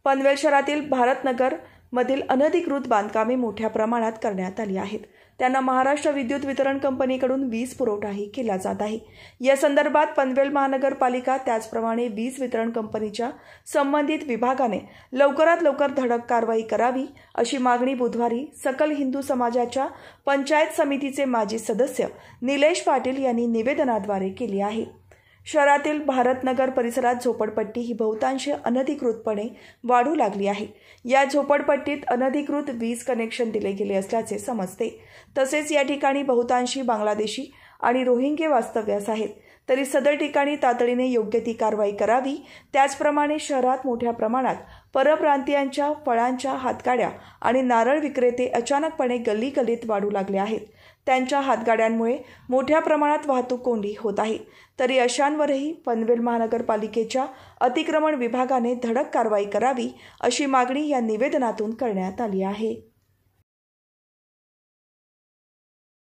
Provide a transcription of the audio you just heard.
पनवेल शहरातील भारतनगर मधील अनधिकृत बांधकामे मोठ्या प्रमाणात करण्यात आली आहेत। त्यांना महाराष्ट्र विद्युत वितरण कंपनीकडून वीज पुरवठाही केला जात आहे। या संदर्भात पनवेल महानगरपालिका त्याचप्रमाणे वीज वितरण कंपनीच्या संबंधित विभागाने लवकरात लवकर धडक कारवाई करावी अशी मागणी बुधवारी सकल हिंदू समाजाच्या पंचायत समितीचे माजी सदस्य निलेश पाटील यांनी निवेदनाद्वारे केली आहे। शहरातील भारतनगर परिसरात झोपडपट्टी ही बहुतांश अनधिकृतपणे वाढू लागली आहे। या झोपडपट्टीत अनधिकृत वीज कनेक्शन दिले गेले असल्याचे समजते। तसेच या ठिकाणी बहुतांशी बांगलादेशी आणि रोहिंगे वास्तव्यास आहेत। तरी सदर ठिकाणी तातडीने योग्य ती कारवाई करावी। त्याचप्रमाणे शहरात मोठ्या प्रमाणात परप्रांतीयांच्या फळांच्या हातगाड्या आणि नारळ विक्रेते अचानकपणे गल्लीगल्लीत वाढू लागले आहेत। त्यांच्या हातगाड्यांमुळे मोठ्या प्रमाणात वाहतूक कोंडी होत आहे। तरी अशांवरही पनवेल महानगरपालिकेच्या अतिक्रमण विभागाने धडक कारवाई करावी अशी मागणी या निवेदनातून करण्यात आली आहे।